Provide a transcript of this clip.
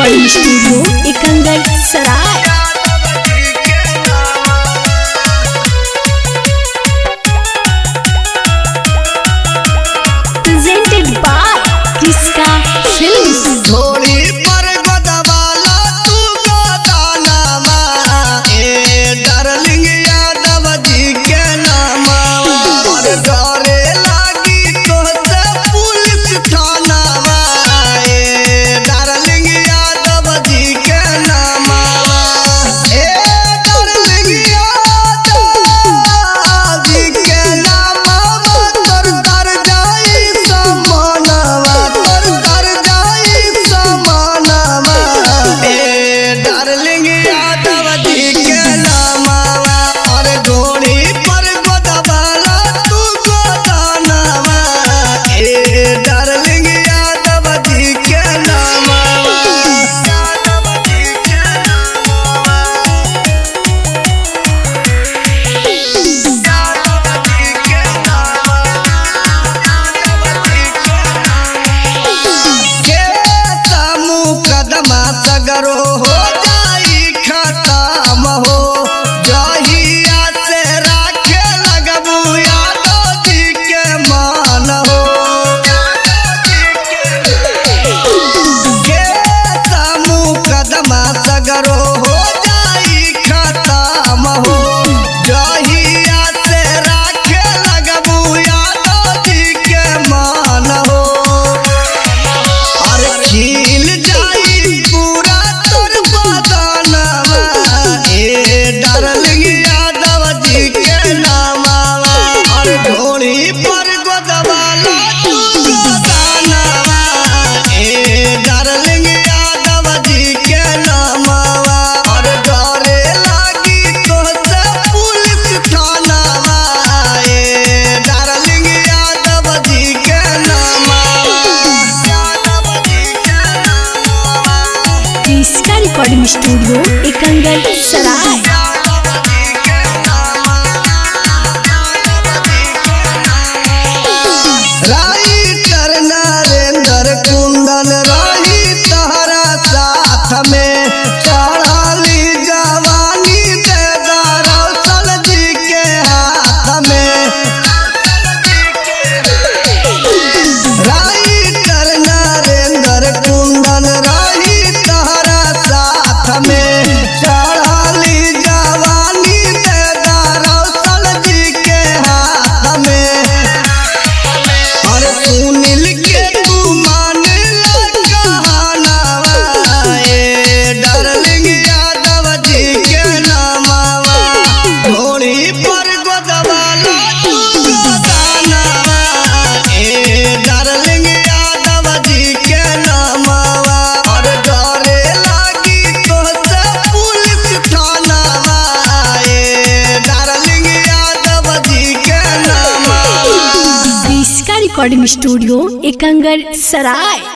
Recording studio Ekangar Sarai. Presented by किसका films. Recording studio Ekangar Sarai. Writer Narendra कुंदन रही तहरा साथ में चढ़ाली जवानी दे दरअसल जी के हाथ में। राइटर नरेंद्र कुंदन रही तहरा साथ में चढ़ाली जवानी दे दरअसल जी के हाथ में। और सुनील के तू मान कहनावा डार्लिंग यादव जी के नामावा घोड़ी पर गोदवाला तू गोदानावा डार्लिंग यादव जी के नामावा। और डरे लागी तोहसे पुलिस थानावा डार्लिंग यादव जी के नामावा। किसका रिकॉर्डिंग स्टूडियो एकंगर सराय।